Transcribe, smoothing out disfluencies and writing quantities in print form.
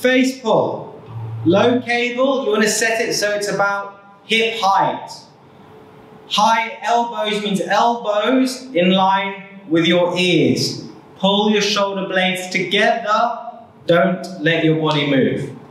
face pull. Low cable, you want to set it so it's about hip height. High elbows means elbows in line with your ears. Pull your shoulder blades together. Don't let your body move.